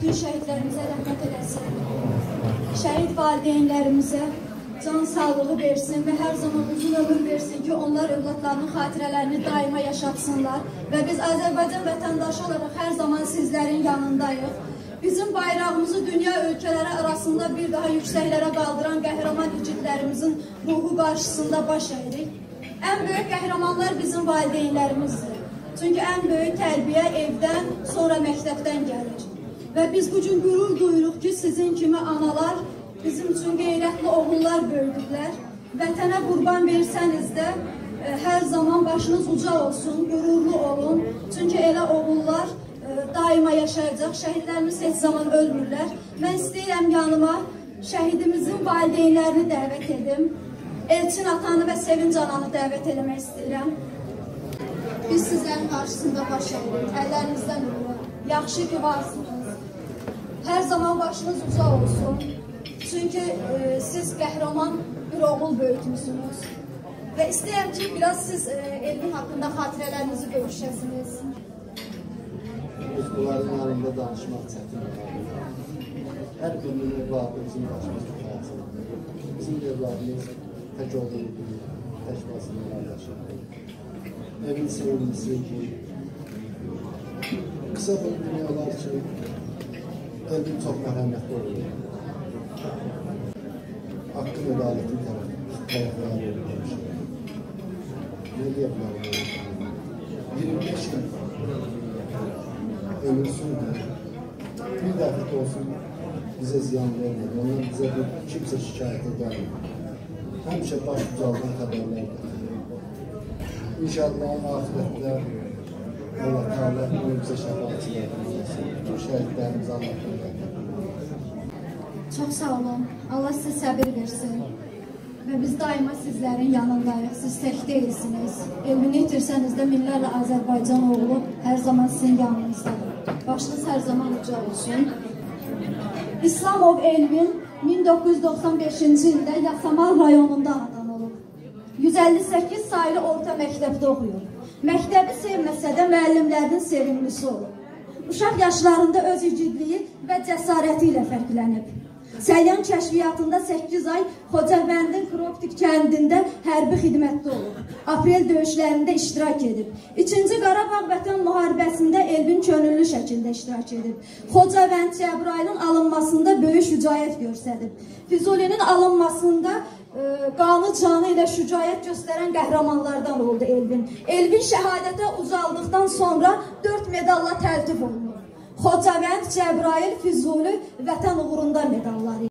bütün şəhidlərimizə rəhmət eləsin. Şəhid valideynlərimizə can sağlığı versin və hər zaman uzun ömür versin ki, onlar övladlarının xatirələrini daima yaşatsınlar. Və biz Azərbaycan vətəndaşı olaraq hər zaman sizlərin yanındayıq. Bizim bayrağımızı dünya ölkələri arasında bir daha yüksəklərə qaldıran qəhrəman igidlərimizin ruhu qarşısında baş əyirik. Ən böyük qəhrəmanlar bizim valideynlərimizdir. Çünki ən böyük tərbiyə evdən, sonra məktəbdən gəlir. Və biz bugün qürur duyuruq ki, sizin kimi analar bizim üçün qeyrətli oğullar böyüdüblər. Vətənə qurban versəniz də hər zaman başınız uca olsun, qürurlu olun. Çünki elə oğullar daima yaşayacaq, şəhidlərimiz heç zaman ölmürlər. Mən istəyirəm yanıma şəhidimizin valideynlərini dəvət edim. Elçin atanı və Sevinc ananı dəvət eləmək istəyirəm. Biz sizlərin qarşısında baş əyirik, əllərinizdən öpürəm. Yaxşı ki, varsınız. Hər zaman başınız uca olsun. Çünki siz qəhrəman bir oğul böyütmüsünüz. Və istəyirəm ki, biraz siz Elvin haqqında xatirələrinizi görüşəsiniz. Biz bunların yanında danışmaq çətindir. Hər birinin evladı bizim başımız tutmasın. Bizim evladımız tək olduğu gibi, tək basınlar yaşayır. Evin sevgilisi ki, kısa bir dünyalar için Elvin çok merhametli oluyor. Hakkın adaletin tarafları olmuş. Ne diyebilirim? 25 gün ömür sürdü. Bir dəfət olsun bize ziyan vermedi. Ondan bize kimse şikayet edemedi. Həmişə baş ucaldan xəbərlər gətirir. İnşallah ahirətdə Allah Teala bizə şəfaatçilər edilsin. Bütün şəhidlərimiz Allah'tan gəlir. Çox sağ olun. Allah sizə səbir versin. Və biz daima sizlərin yanındayıq. Siz tək deyilsiniz. Elvini itirsəniz də minlərlə Azərbaycan oğlu hər zaman sizin yanınızdadır. Başınız hər zaman uca olsun. İslamov Elvin 1995-ci ildə Yasamal rayonunda anadan olub. 158 sayılı orta məktəbdə oxuyur. Məktəbi sevməsə də müəllimlərinin sevimlisi olub. Uşaq yaşlarında öz igidliyi və cəsarəti ilə fərqlənib. Səlyan kəşfiyyatında 8 ay Xocavəndin Kroptik kəndində hərbi xidmətdə olub. Aprel döyüşlərində iştirak edib. 2-ci Qarabağ vətən müharibəsində Elvin könüllü şəkildə iştirak edib. Xocavənd Cəbrayılın alınmasında böyük şücaət göstərib. Füzulinin alınmasında qanı canı ilə şücaət göstərən qəhrəmanlardan oldu Elvin. Elvin şəhadətə uzaldıqdan sonra 4 medalla təltif olunur. Xocavənd, Cəbrayıl, Füzuli vətən uğrunda medalları.